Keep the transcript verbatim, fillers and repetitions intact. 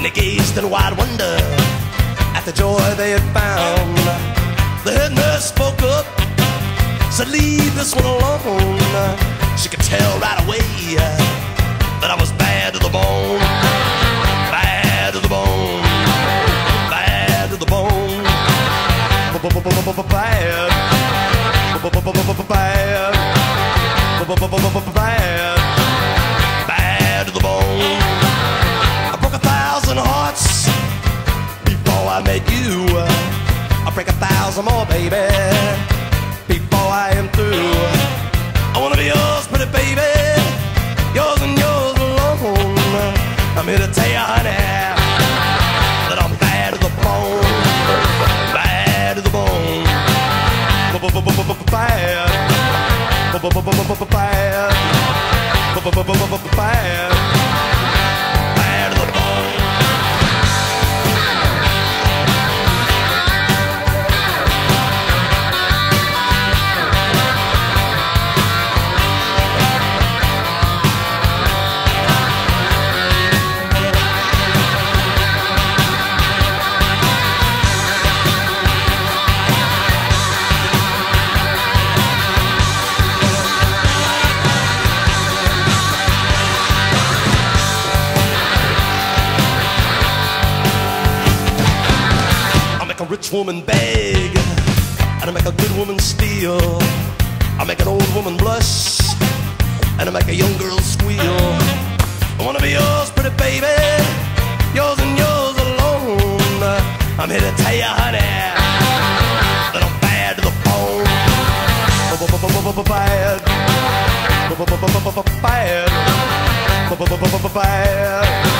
they gazed in wide wonder at the joy they had found. The head nurse spoke up, said, leave this one alone. She could tell right away that I was bad to the bone. Bad to the bone. Bad to the bone. Bad. Bad. Bad. Bad to the bone. I broke a thousand hearts before I met you. I'll break a thousand more, baby, before I am through. I wanna be yours, pretty baby, yours and yours alone. I'm here to tell you, honey, that I'm bad to the bone. Bad to the bone. Bad. Bad. Bad. Bad to the bone. I make a rich woman beg, and I make a good woman steal. I make an old woman blush, and I make a young girl squeal. I wanna be yours, pretty baby, yours and yours alone. I'm here to tell you, honey, that I'm bad to the bone. Bad. Bad. Bad.